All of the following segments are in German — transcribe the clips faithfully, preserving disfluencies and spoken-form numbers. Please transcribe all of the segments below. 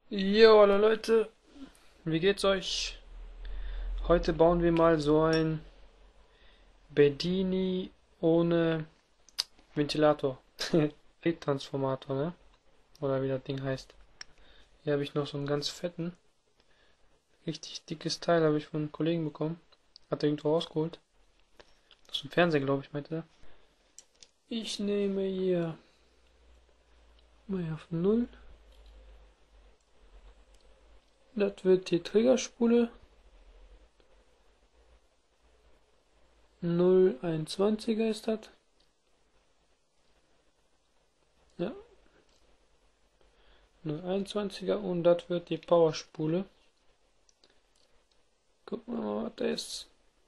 Jo, hallo Leute, wie geht's euch? Heute bauen wir mal so ein Bedini ohne Ventilator. Transformator, ne? Oder wie das Ding heißt. Hier habe ich noch so einen ganz fetten, richtig dickes Teil habe ich von einem Kollegen bekommen. Hat er irgendwo rausgeholt. Aus dem Fernseher, glaube ich, meinte er. Ich nehme hier mal auf null. Das wird die Triggerspule. null Komma einundzwanziger ist das. Ja, null Komma einundzwanziger und das wird die Powerspule. Gucken wir mal, was das ist.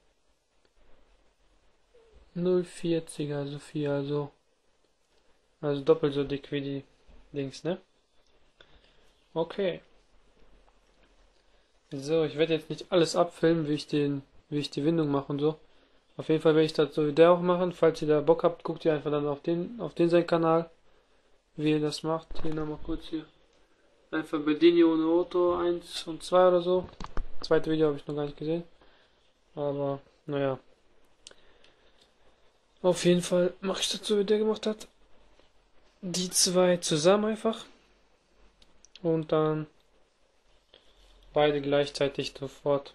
null Komma vierziger, also vier, also, also doppelt so dick wie die Dings, ne? Okay. So, ich werde jetzt nicht alles abfilmen, wie ich den, wie ich die Windung mache und so. Auf jeden Fall werde ich das so wie der auch machen. Falls ihr da Bock habt, guckt ihr einfach dann auf den, auf den seinen Kanal, wie ihr das macht. Hier nochmal kurz hier. Einfach Bedini ohne Auto eins und zwei oder so. Zweite Video habe ich noch gar nicht gesehen. Aber, naja. Auf jeden Fall mache ich das so, wie der gemacht hat. Die zwei zusammen einfach. Und dann beide gleichzeitig sofort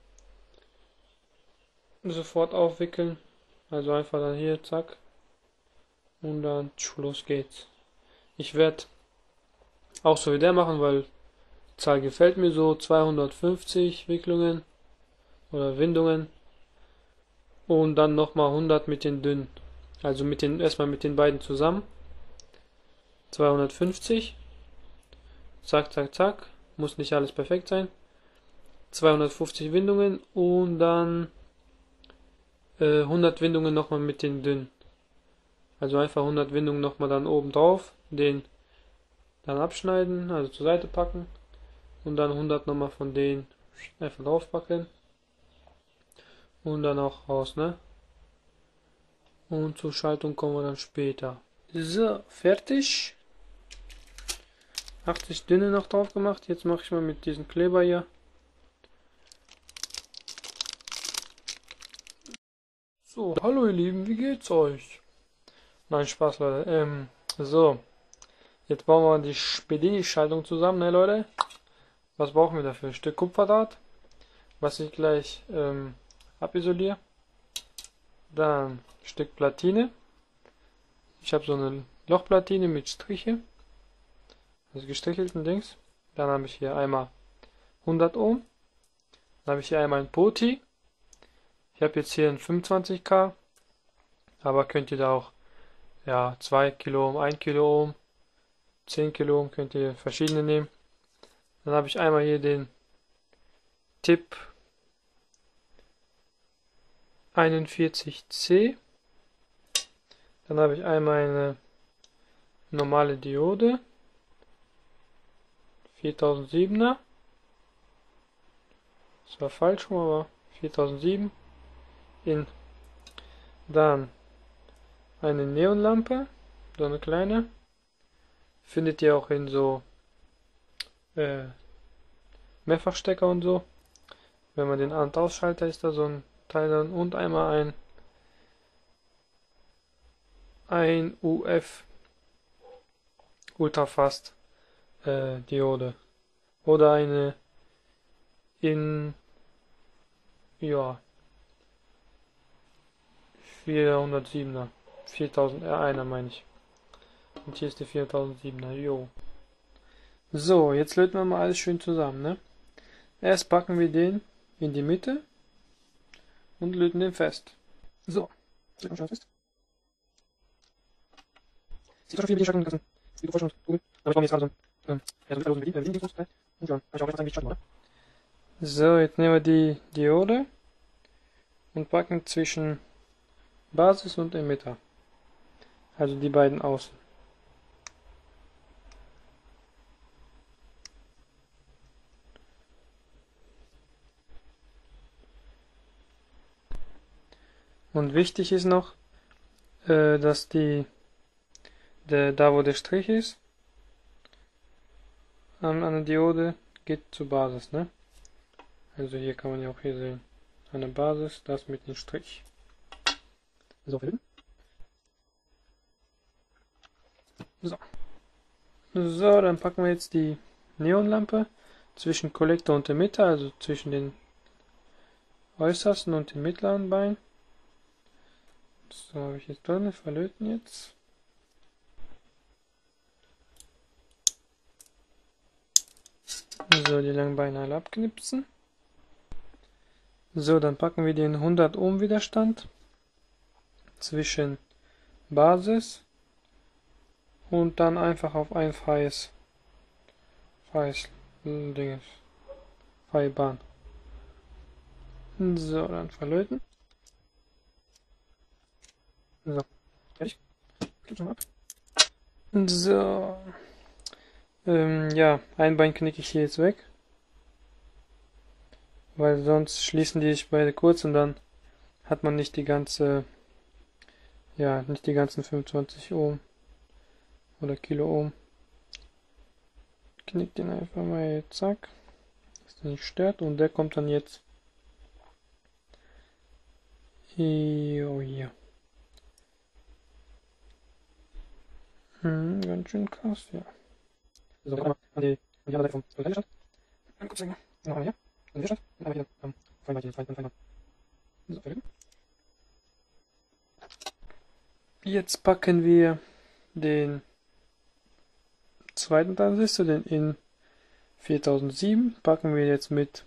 sofort aufwickeln. Also einfach dann hier, zack. Und dann tschu, los geht's. Ich werde auch so wie der machen, weil die Zahl gefällt mir so. zweihundertfünfzig Wicklungen oder Windungen. Und dann nochmal hundert mit den dünnen. Also mit den, erstmal mit den beiden zusammen. zweihundertfünfzig. Zack, zack, zack. Muss nicht alles perfekt sein. zweihundertfünfzig Windungen und dann äh, hundert Windungen nochmal mit den dünnen. Also einfach hundert Windungen nochmal dann oben drauf, den dann abschneiden, also zur Seite packen und dann hundert nochmal von denen einfach draufpacken und dann auch raus, ne? Und zur Schaltung kommen wir dann später. So, fertig. achtzig dünne noch drauf gemacht. Jetzt mache ich mal mit diesem Kleber hier. So, hallo ihr Lieben, wie geht's euch? Nein, Spaß, Leute. Ähm, so, jetzt bauen wir die Bedini-Schaltung zusammen, ne, Leute? Was brauchen wir dafür? Ein Stück Kupferdraht, was ich gleich ähm, abisoliere. Dann ein Stück Platine. Ich habe so eine Lochplatine mit Striche, also gestrichelten Dings. Dann habe ich hier einmal hundert Ohm. Dann habe ich hier einmal ein Poti. Ich habe jetzt hier ein fünfundzwanzig K, aber könnt ihr da auch ja zwei Kilo Ohm, ein Kilo Ohm, zehn Kilo Ohm, könnt ihr verschiedene nehmen. Dann habe ich einmal hier den Tipp einundvierzig C. Dann habe ich einmal eine normale Diode, viertausendsiebener. Das war falsch rum, aber viertausendsieben. In dann eine Neonlampe, so eine kleine. Findet ihr auch in so äh, Mehrfachstecker und so. Wenn man den An- und ausschaltet, ist da so ein Teil drin und einmal ein ein U F Ultrafast äh, Diode oder eine in ja vierhundertsiebener, viertausend R eins meine ich. Und hier ist die viertausendsiebener, jo. So, jetzt löten wir mal alles schön zusammen, ne? Erst packen wir den in die Mitte und löten den fest. So, löten wir schon fest. Sieht doch schon viel Bedienschaltung lassen. Wie du vorhin schon Google. Aber ich brauche jetzt gerade so ein, ähm, ja, so einen Bediendienst. Und ja, kann ich auch gleich mal zeigen, wie ich schalten, oder? So, jetzt nehmen wir die Diode und packen zwischen Basis und Emitter. Also die beiden außen. Und wichtig ist noch, äh, dass die, der, da wo der Strich ist, an eine Diode geht zur Basis, ne? Also hier kann man ja auch hier sehen. Eine Basis, das mit dem Strich. So, so. So, dann packen wir jetzt die Neonlampe zwischen Kollektor und Emitter, also zwischen den äußersten und den mittleren Beinen. So, habe ich jetzt drin, verlöten jetzt. So, die langen Beine alle abknipsen. So, dann packen wir den hundert Ohm Widerstand zwischen Basis und dann einfach auf ein freies, freies Ding, freie Bahn. So, dann verlöten. So, fertig. Klick schon ab. So. Ähm, ja, ein Bein knicke ich hier jetzt weg. Weil sonst schließen die sich beide kurz und dann hat man nicht die ganze, ja, nicht die ganzen fünfundzwanzig Ohm oder Kilo Ohm. Knick den einfach mal jetzt, zack, dass der nicht stört und der kommt dann jetzt hier, hier. Hm, ganz schön krass, ja. So, dann an die, an die andere Seite vom Widerstand. Dann kurz zeigen. Noch einmal hier. Den Widerstand. Und einmal hier am Feinbein, den Feinbein. So, fertig. Jetzt packen wir den zweiten Transistor, den in viertausendsieben, packen wir jetzt mit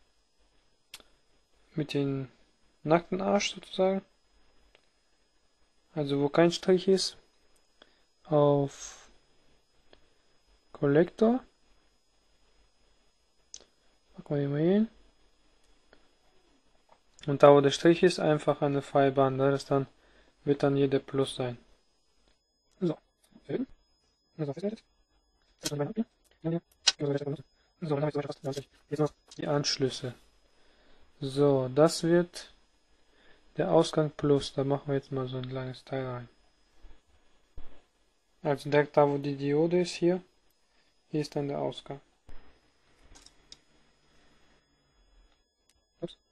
mit den nackten Arsch sozusagen. Also wo kein Strich ist. Auf Kollektor. Packen wir den mal hin. Und da wo der Strich ist, einfach eine freie Bahn. Das dann wird dann hier der Plus sein. So. So, festgehalten. So, dann habe ich fast jetzt noch die Anschlüsse. So, das wird der Ausgang Plus. Da machen wir jetzt mal so ein langes Teil rein. Also direkt da wo die Diode ist hier, hier ist dann der Ausgang. Ups.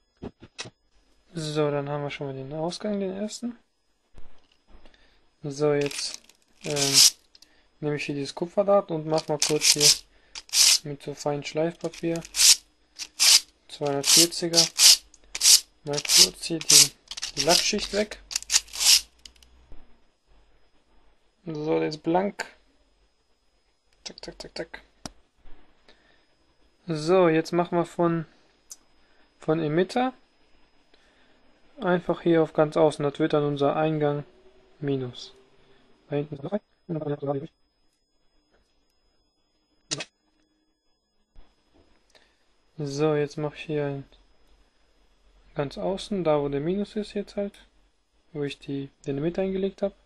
So, dann haben wir schon mal den Ausgang, den ersten. So, jetzt ähm, nehme ich hier dieses Kupferdraht und mache mal kurz hier mit so feinem Schleifpapier zweihundertvierziger mal kurz hier die, die Lackschicht weg. So, der ist blank. Zack, zack, zack, zack. So, jetzt machen wir von, von Emitter einfach hier auf ganz außen. Das wird dann unser Eingang minus. Da hinten ist noch rein. So, jetzt mache ich hier ein ganz außen, da wo der Minus ist jetzt halt, wo ich die, den Emitter eingelegt habe.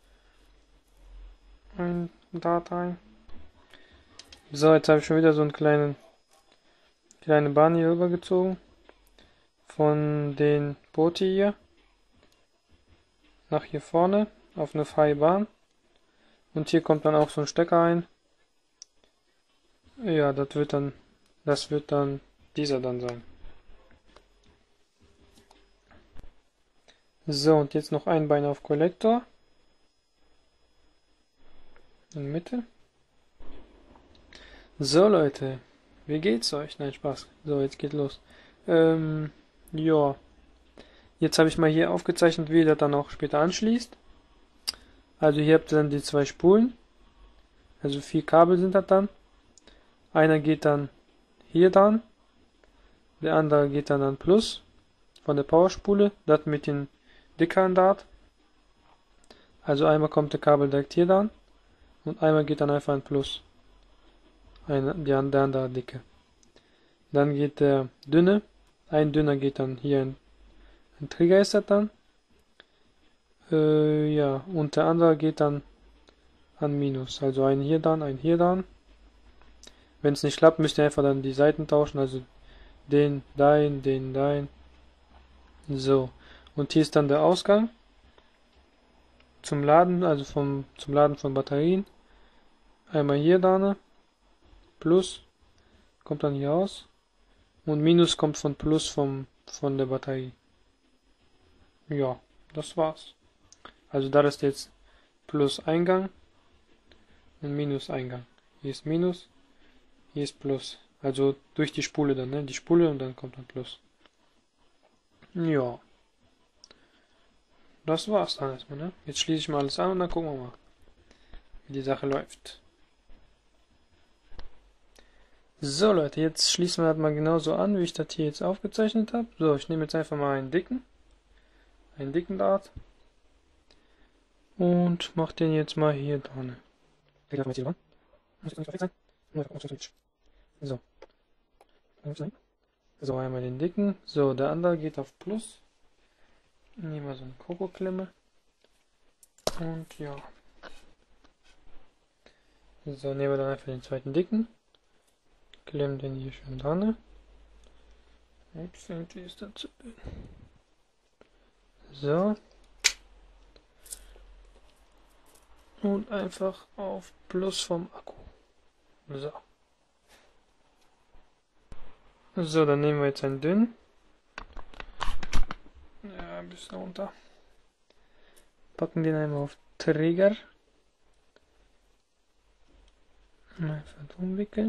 Ein Draht rein. So, jetzt habe ich schon wieder so einen kleinen kleine Bahn hier rübergezogen. Von den Boote hier nach hier vorne auf eine freie Bahn. Und hier kommt dann auch so ein Stecker rein. Ja, das wird dann, das wird dann dieser dann sein. So, und jetzt noch ein Bein auf Kollektor. In Mitte. So Leute, wie geht's euch? Nein, Spaß. So, jetzt geht los. Ähm, ja. Jetzt habe ich mal hier aufgezeichnet, wie ihr das dann auch später anschließt. Also hier habt ihr dann die zwei Spulen. Also vier Kabel sind das dann. Einer geht dann hier dran. Der andere geht dann an Plus von der Powerspule. Das mit den dickeren Draht. Also einmal kommt der Kabel direkt hier dran. Und einmal geht dann einfach ein Plus. Eine, die der andere dicke. Dann geht der dünne. Ein dünner geht dann hier ein, ein Trigger ist das dann. Äh, ja, und der andere geht dann an Minus. Also ein hier dann, ein hier dann. Wenn es nicht klappt, müsst ihr einfach dann die Seiten tauschen. Also den, dein, den, dein. So. Und hier ist dann der Ausgang. Zum Laden, also vom, zum Laden von Batterien. Einmal hier dann. Plus kommt dann hier raus und Minus kommt von Plus vom, von der Batterie. Ja, das war's. Also da ist jetzt Plus Eingang und Minus Eingang. Hier ist Minus, hier ist Plus. Also durch die Spule dann, ne? Die Spule und dann kommt dann Plus. Ja. Das war's dann erstmal, ne? Jetzt schließe ich mal alles an und dann gucken wir mal, wie die Sache läuft. So Leute, jetzt schließen wir das mal genauso an, wie ich das hier jetzt aufgezeichnet habe. So, ich nehme jetzt einfach mal einen dicken, einen dicken Draht und mache den jetzt mal hier dran. So. So, einmal den dicken. So, der andere geht auf Plus. Nehmen wir so eine Kokoklemme. Und ja. So, nehmen wir dann einfach den zweiten dicken. Klemmen den hier schön dran. Ups, irgendwie ist das zu dünn. So. Und einfach auf Plus vom Akku. So. So, dann nehmen wir jetzt einen dünnen. Ja, ein bisschen runter. Packen den einmal auf Trigger. Einfach umwickeln.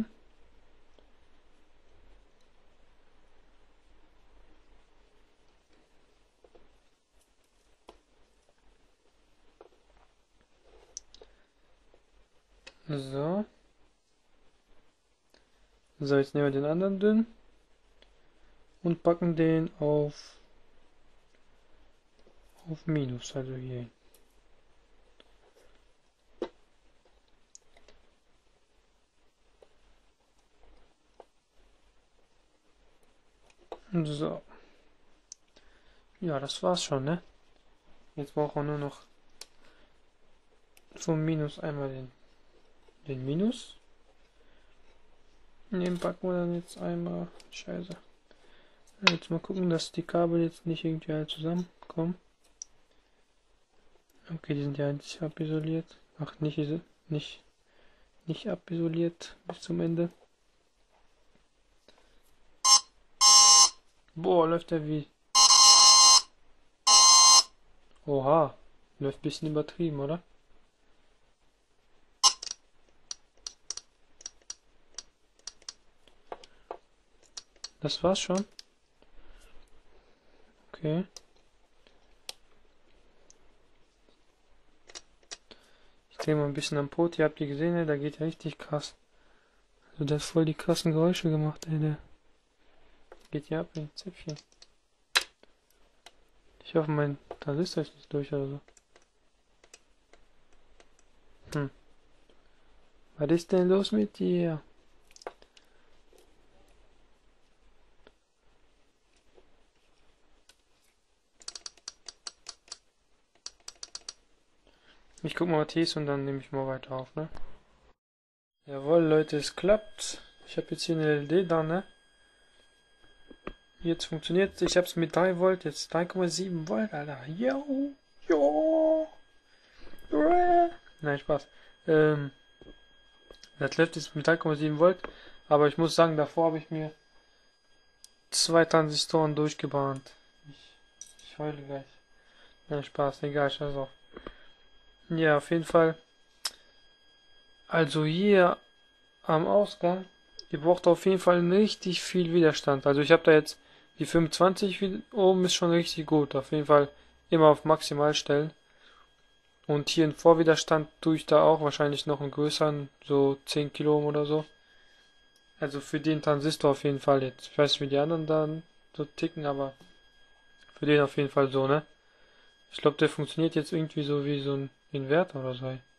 So. So, jetzt nehmen wir den anderen dünn und packen den auf auf Minus, also hier. So. Ja, das war's schon, ne? Jetzt brauchen wir nur noch vom Minus einmal den, den Minus. Den packen wir dann jetzt einmal. Scheiße. Jetzt mal gucken, dass die Kabel jetzt nicht irgendwie alle zusammenkommen. Okay, die sind ja nicht abisoliert. Ach, nicht, nicht, nicht abisoliert bis zum Ende. Boah, läuft der wie. Oha, läuft ein bisschen übertrieben, oder? Das war's schon. Okay. Ich drehe mal ein bisschen am Pot. Ihr habt die gesehen, ey, da geht ja richtig krass. Also der hat voll die krassen Geräusche gemacht, ey, der geht ja ab wie ein Zäpfchen. Ich hoffe, mein Transistor ist nicht durch oder so. Hm. Was ist denn los mit dir? Ich guck mal, was hier ist und dann nehme ich mal weiter auf, ne? Jawohl, Leute, es klappt. Ich habe jetzt hier eine L E D da, ne? Jetzt funktioniert, ich habe es mit drei Volt, jetzt drei Komma sieben Volt, Alter. Jo, jo. Nein, Spaß. Ähm, das läuft jetzt mit drei Komma sieben Volt, aber ich muss sagen, davor habe ich mir zwei Transistoren durchgebrannt. Ich, ich heule gleich. Nein, Spaß, egal, scheiß auf. Ja, auf jeden Fall. Also hier am Ausgang, ihr braucht auf jeden Fall richtig viel Widerstand. Also ich habe da jetzt die fünfundzwanzig oben, ist schon richtig gut. Auf jeden Fall immer auf maximal stellen. Und hier einen Vorwiderstand tue ich da auch wahrscheinlich noch einen größeren, so zehn Kilo Ohm oder so. Also für den Transistor auf jeden Fall jetzt. Ich weiß nicht, wie die anderen dann so ticken, aber für den auf jeden Fall so, ne? Ich glaube, der funktioniert jetzt irgendwie so wie so ein Inverter oder so.